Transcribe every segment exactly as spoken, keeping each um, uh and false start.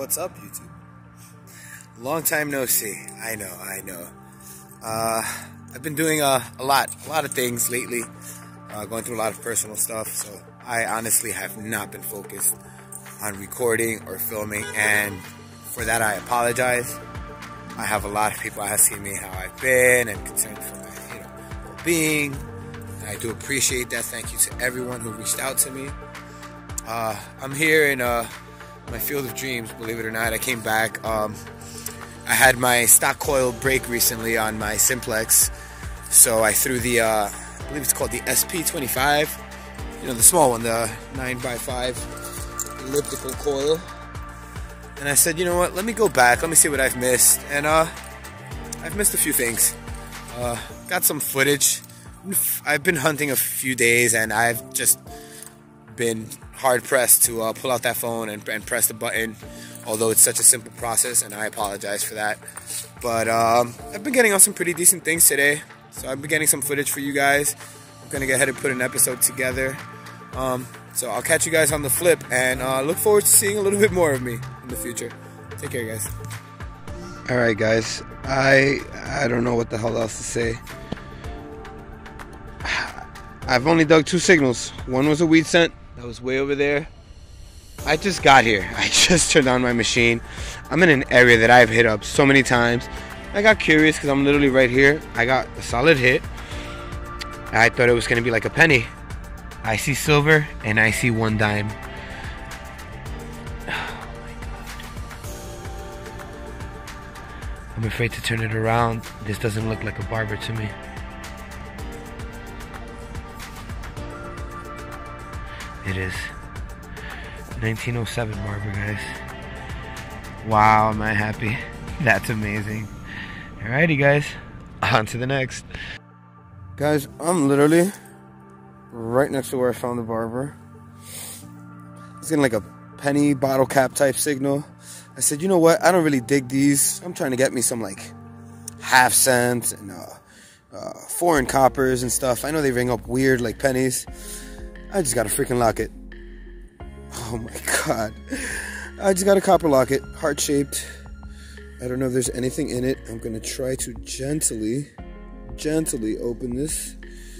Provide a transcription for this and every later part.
What's up, YouTube? Long time no see. I know, I know. Uh, I've been doing uh, a lot, a lot of things lately. Uh, going through a lot of personal stuff, so I honestly have not been focused on recording or filming, and for that I apologize. I have a lot of people asking me how I've been and concerned for my, you know, well-being. And I do appreciate that. Thank you to everyone who reached out to me. Uh, I'm here in uh, my field of dreams, believe it or not. I came back. Um, I had my stock coil break recently on my Simplex, so I threw the, uh, I believe it's called the S P twenty-five, you know, the small one, the nine by five elliptical coil. And I said, you know what, let me go back, let me see what I've missed. And uh, I've missed a few things. Uh, got some footage. I've been hunting a few days, and I've just been hard pressed to uh, pull out that phone and, and press the button, although it's such a simple process, and I apologize for that. But um, I've been getting on some pretty decent things today, so I've been getting some footage for you guys. I'm gonna go ahead and put an episode together. Um, so I'll catch you guys on the flip, and uh, look forward to seeing a little bit more of me in the future. Take care, guys. All right, guys. I I don't know what the hell else to say. I've only dug two signals. One was a weed scent that was way over there. I just got here. I just turned on my machine. I'm in an area that I've hit up so many times. I got curious because I'm literally right here. I got a solid hit. I thought it was going to be like a penny. I see silver and I see one dime. Oh my God. I'm afraid to turn it around. This doesn't look like a barber to me. It is. nineteen oh seven barber, guys. Wow, am I happy. That's amazing. Alrighty, guys. On to the next. Guys, I'm literally right next to where I found the barber. It's getting like a penny bottle cap type signal. I said, you know what? I don't really dig these. I'm trying to get me some like half cents and uh, uh, foreign coppers and stuff. I know they ring up weird like pennies. I just got a freaking locket. Oh my God. I just got a copper locket, heart shaped. I don't know if there's anything in it. I'm gonna try to gently, gently open this.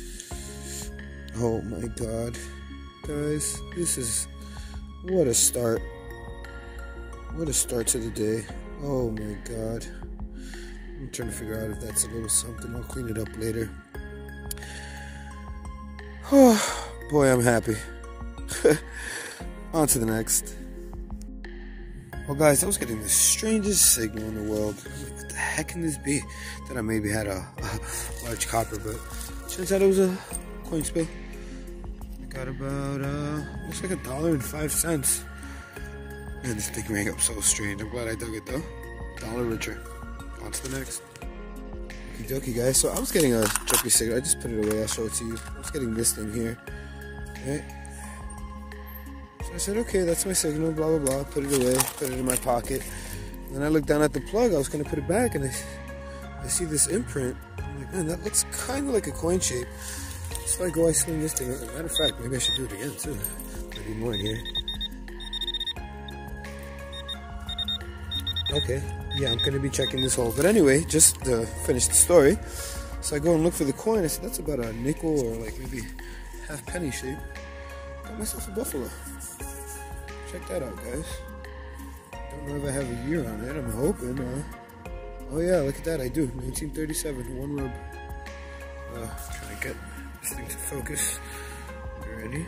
Oh my God. Guys, this is, what a start. What a start to the day. Oh my God. I'm trying to figure out if that's a little something. I'll clean it up later. Oh, boy, I'm happy. On to the next. Well, guys, I was getting the strangest signal in the world. What the heck can this be? Thought I maybe had a, a large copper, but turns out it was a coin spill. I got about, uh, looks like a dollar and five cents. Man, this thing rang up so strange. I'm glad I dug it, though. Dollar richer. On to the next. Okie dokie, guys. So I was getting a jumpy signal. I just put it away. I'll show it to you. I was getting this thing here. Okay. So I said, okay, that's my signal, blah, blah, blah. Put it away, put it in my pocket. And then I looked down at the plug. I was going to put it back, and I, I see this imprint. I'm like, man, that looks kind of like a coin shape. So I go, I swing this thing. As a matter of fact, maybe I should do it again, too. Maybe more in here. Okay, yeah, I'm going to be checking this hole. But anyway, just to finish the story. So I go and look for the coin. I said, that's about a nickel or like maybe half penny shape. Got myself a buffalo. Check that out, guys. Don't know if I have a year on it. I'm hoping. Uh, oh yeah, look at that. I do. nineteen thirty-seven. One rub. Uh, trying to get this thing to focus. You ready?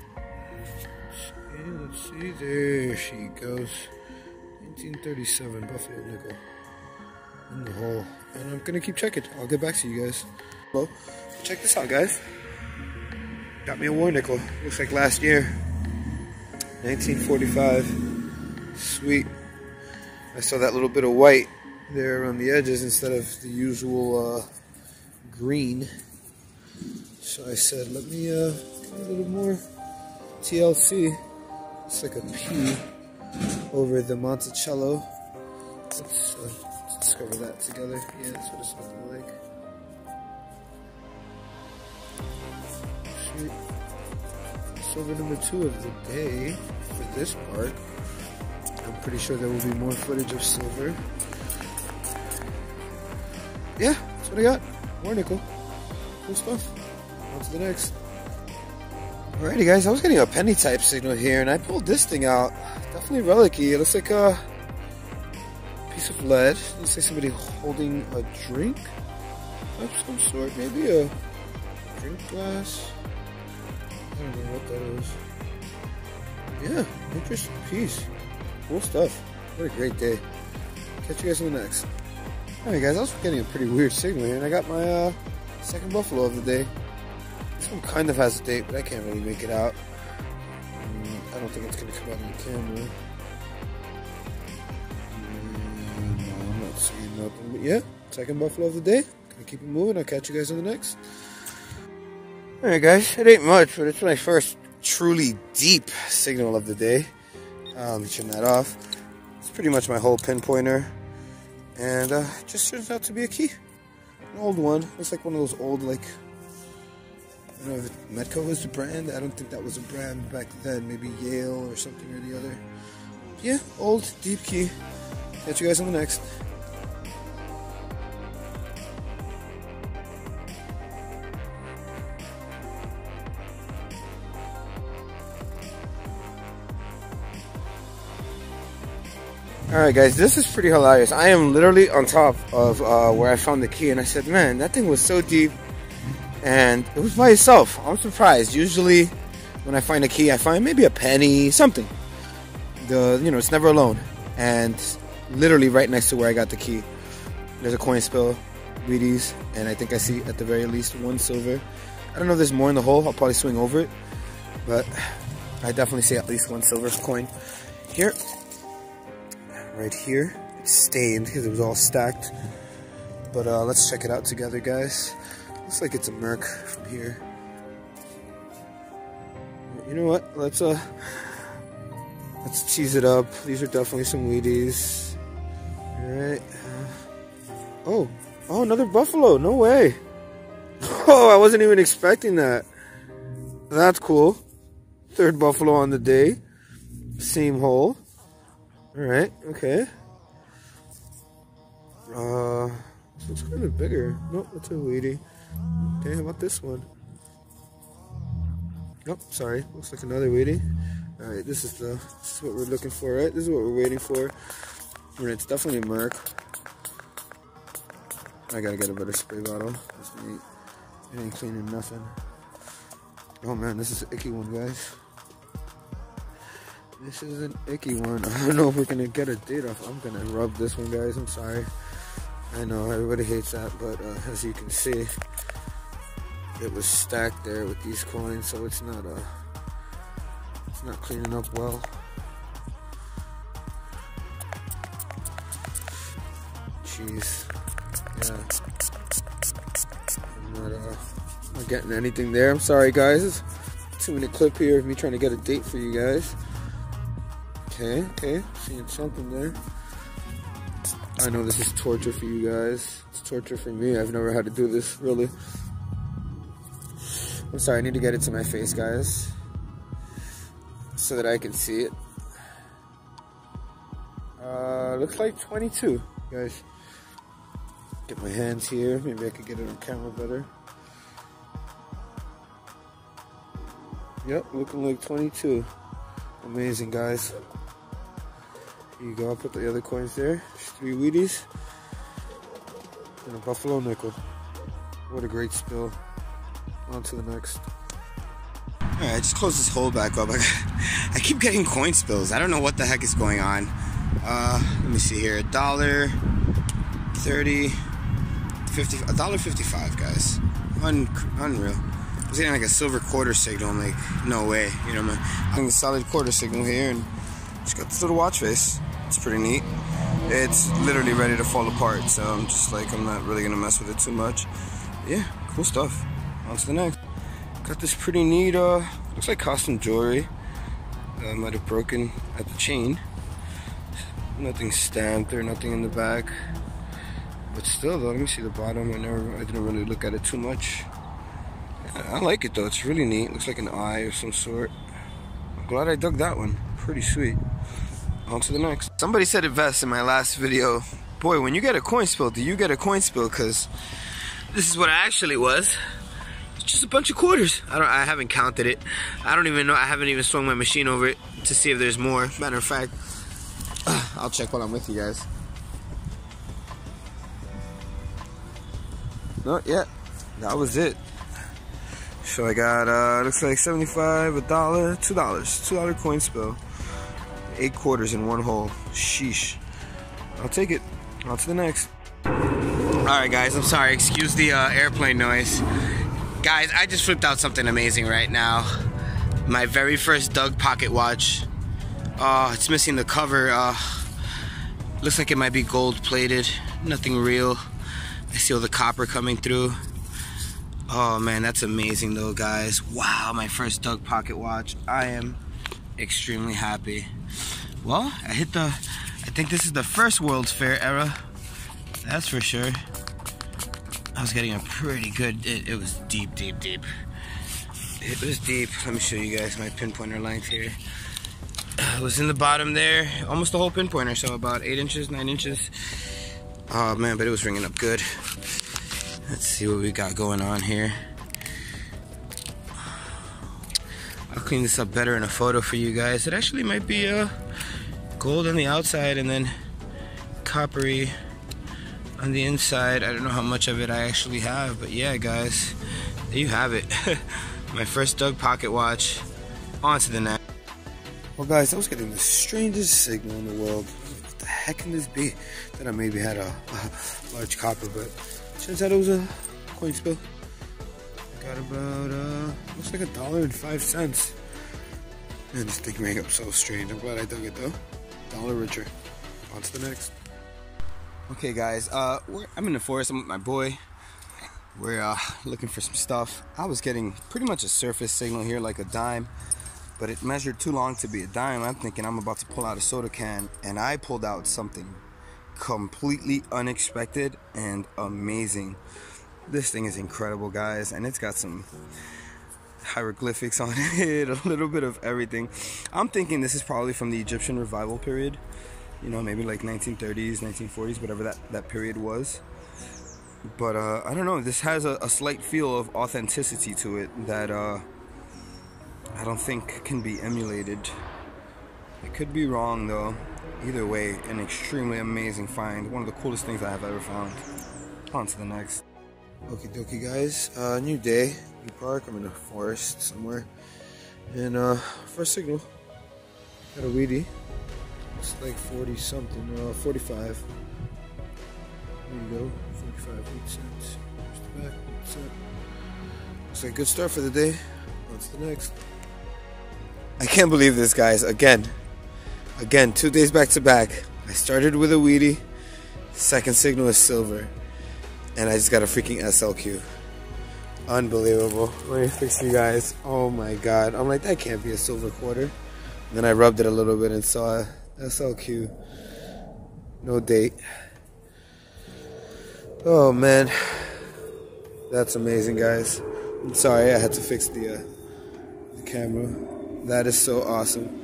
Let's see. Let's see. There she goes. nineteen thirty-seven Buffalo nickel in the hole. And I'm gonna keep checking. I'll get back to you guys. Well, check this out, guys. Got me a war nickel. Looks like last year. nineteen forty-five. Sweet. I saw that little bit of white there around the edges instead of the usual uh, green. So I said, let me uh, get a little more T L C. It's like a P over the Monticello. Let's, uh, let's discover that together. Yeah, that's what it's looking like. Sweet. Silver number two of the day for this part. I'm pretty sure there will be more footage of silver. Yeah, that's what I got. More nickel. Cool stuff. On to the next. Alrighty guys, I was getting a penny type signal here and I pulled this thing out. Definitely relic-y. It looks like a piece of lead. Looks like somebody holding a drink of some sort. Maybe a drink glass. I don't know what that is. Yeah, interesting piece. Cool stuff. What a great day. Catch you guys on the next. Alright guys, I was getting a pretty weird signal here and I got my uh, second buffalo of the day. This one kind of has a date, but I can't really make it out. Um, I don't think it's going to come out on the camera. Um, no, I'm not seeing nothing. But yeah, second buffalo of the day. Gonna keep it moving. I'll catch you guys on the next. Alright guys, it ain't much, but it's my first truly deep signal of the day. Uh, let me turn that off. It's pretty much my whole pinpointer. And uh, it just turns out to be a key. An old one. It's like one of those old, like, I don't know if Metco was the brand. I don't think that was a brand back then. Maybe Yale or something or the other. Yeah, old, deep key. Catch you guys on the next. Alright guys, this is pretty hilarious. I am literally on top of uh, where I found the key and I said, man, that thing was so deep. And it was by itself. I'm surprised. Usually when I find a key, I find maybe a penny, something. The you know, it's never alone. And literally right next to where I got the key, there's a coin spill, Wheaties, and I think I see at the very least one silver. I don't know if there's more in the hole. I'll probably swing over it. But I definitely see at least one silver coin here. Right here. It's stained because it was all stacked. But uh, let's check it out together, guys. Looks like it's a Merc from here. You know what? Let's uh, let's cheese it up. These are definitely some Wheaties. All right. Uh, oh, oh, another buffalo. No way. Oh, I wasn't even expecting that. That's cool. Third buffalo on the day. Same hole. All right. Okay. Uh, this looks kind of bigger. Nope, that's a Wheatie. Okay, how about this one? Nope, sorry. Looks like another Wheatie. Alright, this is the this is what we're looking for, right? This is what we're waiting for. And it's definitely a Merc. I gotta get a better spray bottle. This ain't, it ain't cleaning nothing. Oh man, this is an icky one, guys. This is an icky one. I don't know if we're gonna get a date off. I'm gonna rub this one, guys. I'm sorry. I know everybody hates that, but uh, as you can see, it was stacked there with these coins, so it's not uh, it's not cleaning up well. Jeez, yeah, I'm not, uh, not getting anything there. I'm sorry, guys. Two minute clip here of me trying to get a date for you guys. Okay, okay, seeing something there. I know this is torture for you guys. It's torture for me. I've never had to do this, really. I'm sorry, I need to get it to my face, guys, so that I can see it. Uh, looks like twenty-two, guys. Get my hands here. Maybe I could get it on camera better. Yep, looking like twenty-two. Amazing, guys. Here you go. I'll put the other coins there. There's three Wheaties and a buffalo nickel. What a great spill. On to the next. Alright, I just closed this hole back up. I keep getting coin spills. I don't know what the heck is going on. Uh, let me see here. A dollar, thirty, fifty, a dollar fifty-five, guys. Un unreal. I was getting like a silver quarter signal. I'm like, no way. You know, I'm having a solid quarter signal here, and just got this little watch face. It's pretty neat. It's literally ready to fall apart, so I'm just like, I'm not really gonna mess with it too much. But yeah, cool stuff. On to the next. Got this pretty neat, uh, looks like custom jewelry. Uh, might have broken at the chain. Nothing stamped or nothing in the back. But still though, let me see the bottom. I never, I didn't really look at it too much. I, I like it though, it's really neat. Looks like an eye of some sort. I'm glad I dug that one. Pretty sweet. On to the next. Somebody said it best in my last video. Boy, when you get a coin spill, do you get a coin spill? Because this is what it actually was. It's just a bunch of quarters. I don't. I haven't counted it. I don't even know. I haven't even swung my machine over it to see if there's more. Matter of fact, I'll check while I'm with you guys. Not yet. That was it. So I got, uh, looks like seventy-five, a dollar, two dollars. two dollar coin spill. Eight quarters in one hole. Sheesh. I'll take it. On to the next. Alright guys, I'm sorry. Excuse the uh, airplane noise. Guys, I just flipped out something amazing right now. My very first Doug pocket watch. Oh, it's missing the cover. Uh, looks like it might be gold plated. Nothing real. I see all the copper coming through. Oh man, that's amazing though, guys. Wow, my first Doug pocket watch. I am extremely happy. Well, I hit the, I think this is the first World's Fair era. That's for sure. I was getting a pretty good, it, it was deep, deep, deep. It was deep. Let me show you guys my pinpointer length here. It was in the bottom there, almost the whole pinpointer, so about eight inches, nine inches. Oh man, but it was ringing up good. Let's see what we got going on here. I'll clean this up better in a photo for you guys. It actually might be uh, gold on the outside and then coppery on the inside. I don't know how much of it I actually have, but yeah, guys, there you have it. My first Doug pocket watch. On to the next. Well, guys, I was getting the strangest signal in the world. What the heck can this be? That I maybe had a, a large copper, but turns out it was a coin spill. I got about, uh, looks like a dollar and five cents. Man, this thing rang up so strange. I'm glad I dug it though. Dollar richer. On to the next. Okay, guys, uh, we're, I'm in the forest. I'm with my boy. We're uh, looking for some stuff. I was getting pretty much a surface signal here, like a dime, but it measured too long to be a dime. I'm thinking I'm about to pull out a soda can, and I pulled out something completely unexpected and amazing. This thing is incredible, guys, and it's got some hieroglyphics on it, a little bit of everything. I'm thinking this is probably from the Egyptian revival period, you know, maybe like nineteen thirties, nineteen forties, whatever that, that period was. But uh, I don't know, this has a, a slight feel of authenticity to it that uh, I don't think can be emulated. It could be wrong though. Either way, an extremely amazing find. One of the coolest things I have ever found. On to the next. Okie dokie, guys. Uh, new day, new park. I'm in a forest somewhere. And uh, first signal. Got a weedy. It's like forty something, uh, forty-five. There you go. forty-five wheat cents. There's the back, wheat cent. Looks like a good start for the day. On to the next. I can't believe this, guys. Again. Again, two days back to back. I started with a weedy. Second signal is silver. And I just got a freaking S L Q. Unbelievable. Let me fix you guys. Oh my god. I'm like, that can't be a silver quarter. And then I rubbed it a little bit and saw a S L Q. No date. Oh man. That's amazing, guys. I'm sorry, I had to fix the, uh, the camera. That is so awesome.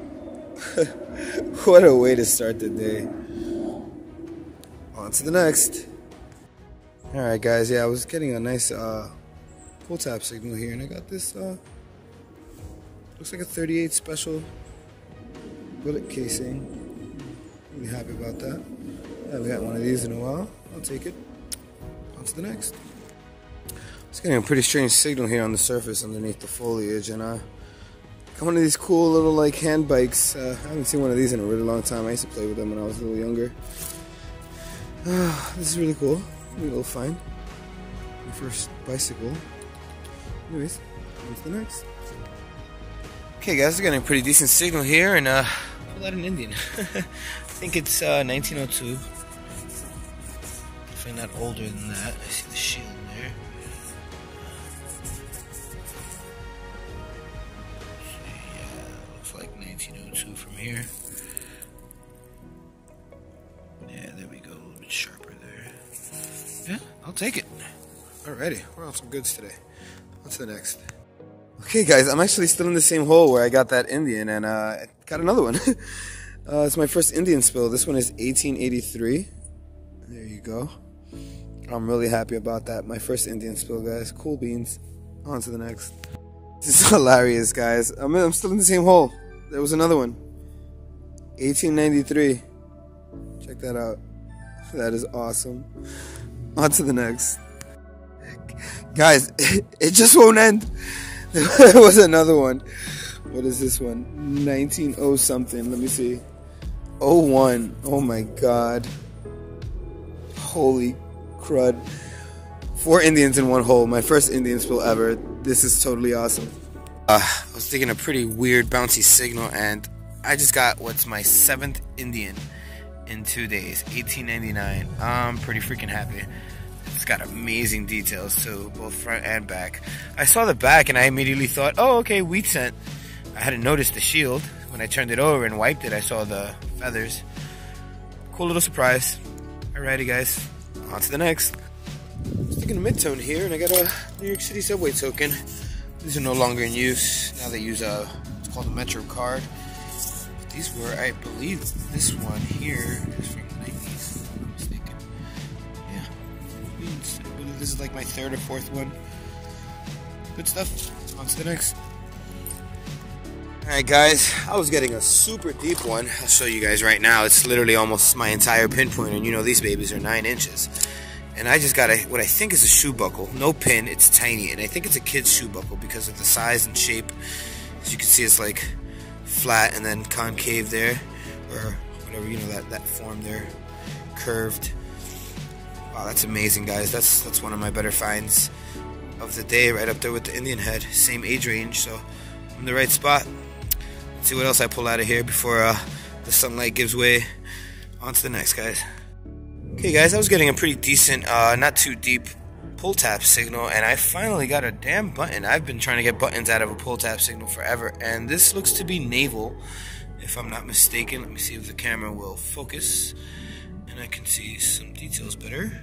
What a way to start the day. On to the next. Alright guys, yeah, I was getting a nice uh, pull tap signal here, and I got this, uh, looks like a thirty-eight special bullet casing. Really happy about that. I haven't got one of these in a while. I'll take it. On to the next. I was getting a pretty strange signal here on the surface underneath the foliage, and uh, got one of these cool little like hand bikes. Uh, I haven't seen one of these in a really long time. I used to play with them when I was a little younger. Uh, this is really cool. Really little find. My first bicycle. Anyways, on to the next. Okay guys, we're getting a pretty decent signal here, and uh, pull out an Indian. I think it's uh, nineteen oh two. Definitely not older than that. I see the shield there. Yeah, looks like nineteen oh two from here. Yeah, there we go. A little bit sharper there. Yeah, I'll take it. Alrighty, we're on some goods today. On to the next. Okay guys, I'm actually still in the same hole where I got that Indian, and uh, I got another one. Uh, it's my first Indian spill. This one is eighteen eighty-three. There you go. I'm really happy about that. My first Indian spill, guys. Cool beans. On to the next. This is hilarious, guys. I'm, in, I'm still in the same hole. There was another one. eighteen ninety-three. Check that out. That is awesome. On to the next. Guys, it, it just won't end. There was another one. What is this one? nineteen oh something. Let me see. oh one. Oh my god. Holy crud. Four Indians in one hole. My first Indian spill ever. This is totally awesome. Uh, I was taking a pretty weird bouncy signal and I just got what's my seventh Indian in two days. eighteen ninety-nine. I'm pretty freaking happy. It's got amazing details too, both front and back. I saw the back and I immediately thought, oh, okay, wheat scent. I hadn't noticed the shield. When I turned it over and wiped it, I saw the feathers. Cool little surprise. Alrighty, guys. On to the next. I'm sticking a mid-tone here, and I got a New York City subway token. These are no longer in use. Now they use a, it's called a Metro card. These were, I believe, this one here is from the nineties, if I'm not mistaken. Yeah. This is like my third or fourth one. Good stuff. On to the next. Alright guys, I was getting a super deep one. I'll show you guys right now. It's literally almost my entire pinpoint, and you know these babies are nine inches. And I just got a, what I think is a shoe buckle. No pin, it's tiny, and I think it's a kid's shoe buckle because of the size and shape. As you can see, it's like flat and then concave there, or whatever, you know, that, that form there, curved. Wow, that's amazing, guys. That's, that's one of my better finds of the day, right up there with the Indian head. Same age range, so I'm in the right spot. Let's see what else I pull out of here before uh, the sunlight gives way. On to the next, guys. Okay, guys, I was getting a pretty decent, uh, not too deep pull tap signal, and I finally got a damn button. I've been trying to get buttons out of a pull tap signal forever, and this looks to be navel, if I'm not mistaken. Let me see if the camera will focus, and I can see some details better.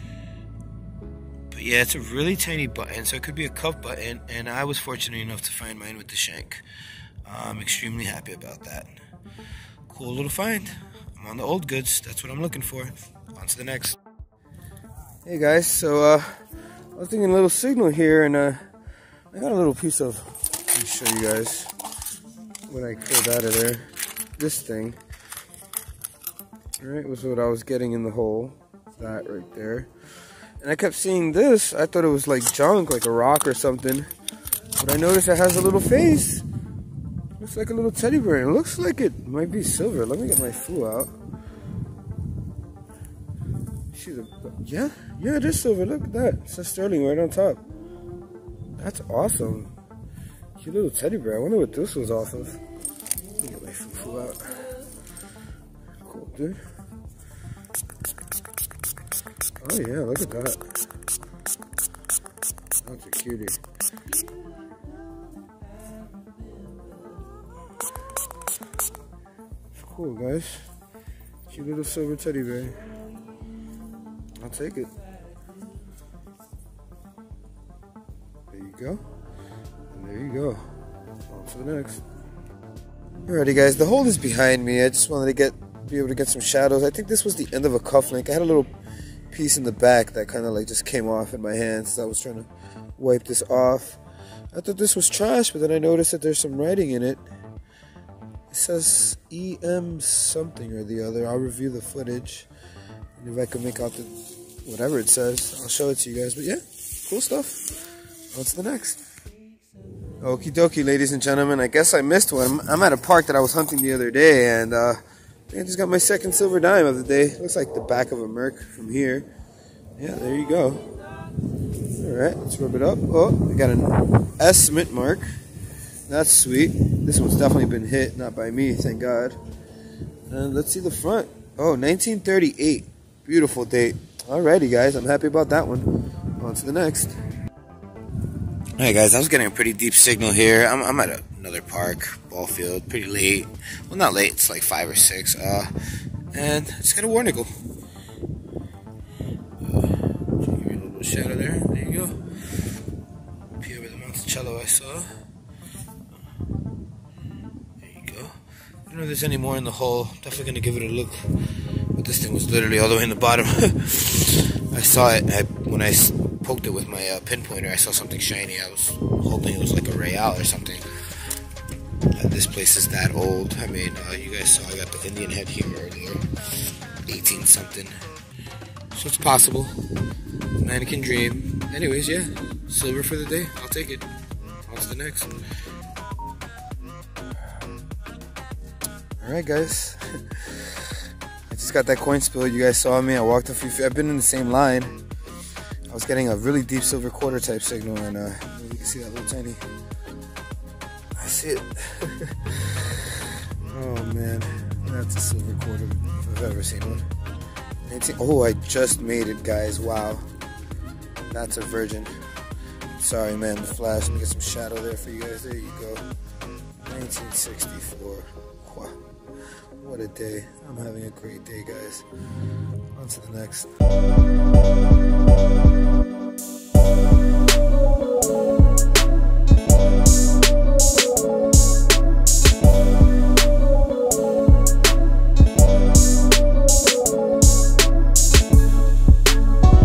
But yeah, it's a really tiny button, so it could be a cuff button, and I was fortunate enough to find mine with the shank. I'm extremely happy about that. Cool little find. I'm on the old goods. That's what I'm looking for. On to the next. Hey guys, so uh, I was thinking a little signal here, and uh, I got a little piece of, let me show you guys what I pulled out of there. This thing. Alright, was what I was getting in the hole. That right there. And I kept seeing this. I thought it was like junk, like a rock or something. But I noticed it has a little face. Looks like a little teddy bear. It looks like it might be silver. Let me get my foo out. See the, yeah, yeah, it is silver. Look at that. It says sterling right on top. That's awesome. Cute little teddy bear. I wonder what this was off of. Let me get my foo foo out. Cool, dude. Oh yeah, look at that. That's a cutie. Cool, guys. Cute little silver teddy bear. I'll take it. There you go. And there you go. On to the next. Alrighty, guys. The hole is behind me. I just wanted to get be able to get some shadows. I think this was the end of a cuff link. I had a little piece in the back that kind of like just came off in my hands. So I was trying to wipe this off. I thought this was trash, but then I noticed that there's some writing in it. It says E M something or the other. I'll review the footage, and if I can make out the whatever it says, I'll show it to you guys. But yeah, cool stuff. On to the next. Okie dokie, ladies and gentlemen. I guess I missed one. I'm at a park that I was hunting the other day, and uh, I just got my second silver dime of the day. Looks like the back of a Merc from here. Yeah, there you go. All right, let's rub it up. Oh, I got an S mint mark. That's sweet. This one's definitely been hit, not by me, thank God. And let's see the front. Oh, nineteen thirty-eight. Beautiful date. Alrighty, guys. I'm happy about that one. On to the next. Alright, guys. I was getting a pretty deep signal here. I'm, I'm at a, another park, ball field, pretty late. Well, not late. It's like five or six. Uh, and I just got a war nickel. Uh, give you a little shadow there. There you go. Up here with the Monticello I saw. don't know if there's any more in the hole. Definitely gonna give it a look. But this thing was literally all the way in the bottom. I saw it I, when I poked it with my uh, pinpointer. I saw something shiny. I was hoping it was like a Real or something. Uh, this place is that old. I mean, uh, you guys saw I got the Indian head here earlier. eighteen something. So it's possible. Man can dream. Anyways, yeah. Silver for the day. I'll take it. On to the next. Alright, guys. I just got that coin spill. You guys saw me. I walked a few feet. I've been in the same line. I was getting a really deep silver quarter type signal, and uh, you can see that little tiny. I see it. Oh man, that's a silver quarter if I've ever seen one. nineteen Oh, I just made it, guys. Wow, that's a virgin. Sorry, man. The flash. Let me get some shadow there for you guys. There you go. nineteen sixty-four. Wow. What a day. I'm having a great day, guys. On to the next.